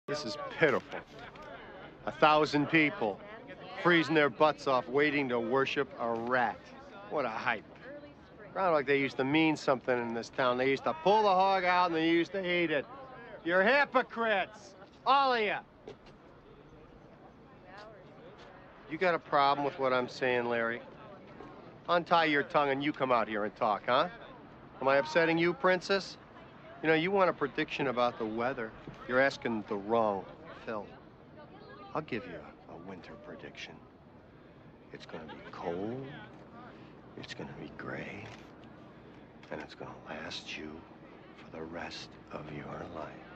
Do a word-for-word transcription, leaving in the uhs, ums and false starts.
This is pitiful. A thousand people freezing their butts off waiting to worship a rat. What a hype. Groundhog, they used to mean something in this town. They used to pull the hog out and they used to eat it. You're hypocrites, all of you. You got a problem with what I'm saying, Larry? Untie your tongue and you come out here and talk, huh? Am I upsetting you, Princess? You know, you want a prediction about the weather. You're asking the wrong Phil. I'll give you a, a winter prediction. It's gonna be cold, it's gonna be gray, and it's gonna last you for the rest of your life.